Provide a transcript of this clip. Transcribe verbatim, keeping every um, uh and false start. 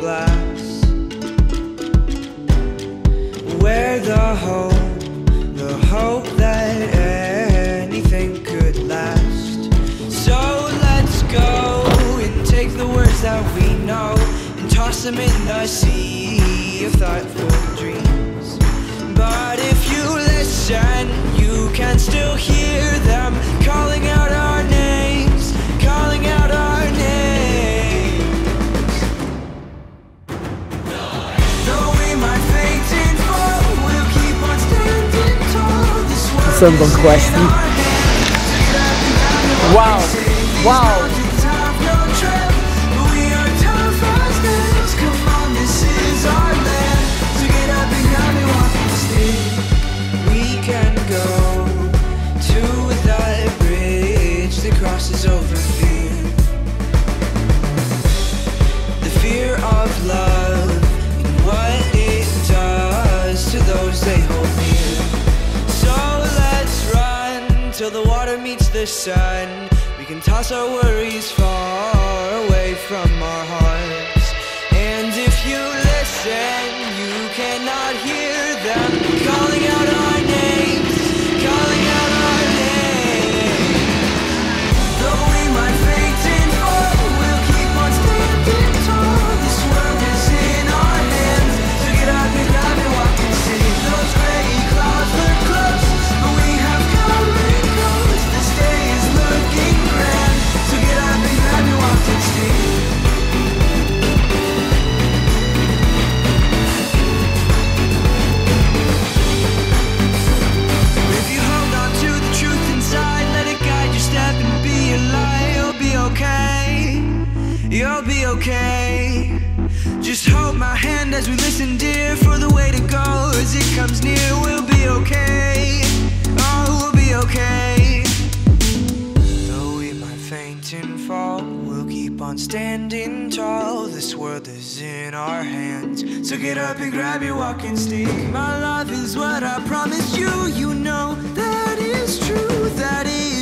glass, where the hope, the hope that anything could last. So let's go and take the words that we know and toss them in the sea of thoughtful dreams. But if you listen, you can still hear them calling out our names, calling out our names. Though we might faint and fall, we'll keep on standing tall. This world Są tą is kwestii. in our hands. Wow, wow. Crosses over fear, the fear of love and what it does to those they hold near. So let's run till the water meets the sun. We can toss our worries far away from our hearts. And if you listen, you cannot hear them calling out our names, calling out our names. You'll be okay. Just hold my hand as we listen, dear, for the way to go as it comes near. We'll be okay. Oh, we'll be okay. Though we might faint and fall, we'll keep on standing tall. This world is in our hands, so get up and grab your walking stick. My love is what I promised you. You know that is true. That is